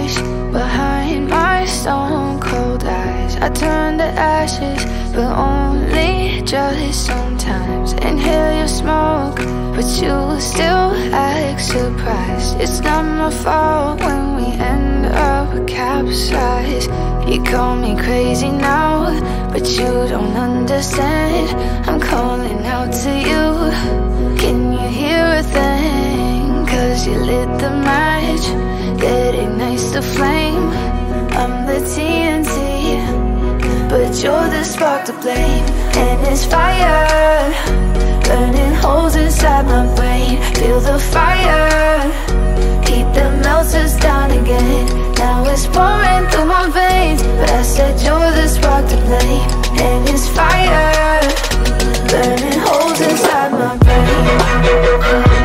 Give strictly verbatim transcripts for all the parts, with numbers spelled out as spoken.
nice behind my stone cold eyes. I turn to ashes, but only just sometimes. Inhale your smoke, but you still act surprised. It's not my fault when we end up capsized. You call me crazy now, but you don't understand. I'm calling out to you. Can you hear a thing? Cause you lit the match that ignites the flame. I'm the T N T, but you're the spark to blame. And it's fire, burning holes inside my brain. Feel the fire, heat that melts us down again. Now it's pouring through my veins, but I said you're the spark to blame. And it's fire, burning holes inside my brain.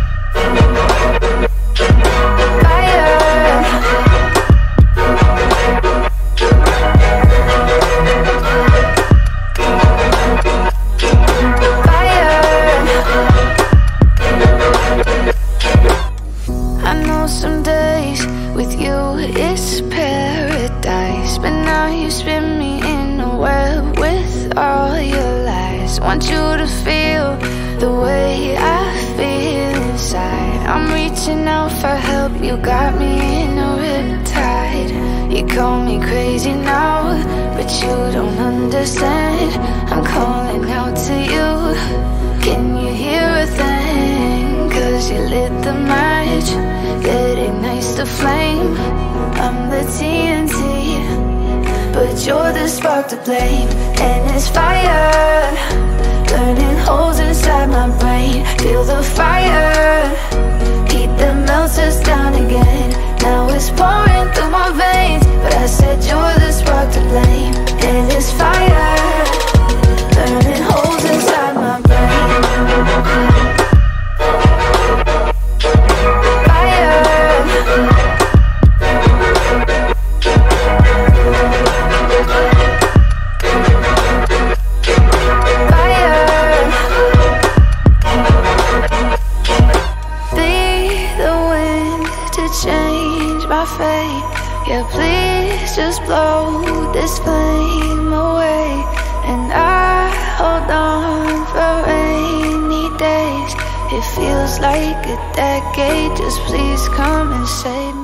Want you to feel the way I feel inside. I'm reaching out for help, you got me in a riptide. You call me crazy now, but you don't understand. I'm calling out to you. Can you hear a thing? Cause you lit the match that ignites the flame. I'm the T N T, but you're the spark to blame. And it's fire, burning holes inside my brain. Feel the fire, heat that melts us down again. Now it's pouring through my veins, but I said you're the spark to blame. And it's fire, burning holes inside my brain. Yeah, please just blow this flame away. And I hold on for rainy days. It feels like a decade, just please come and save me.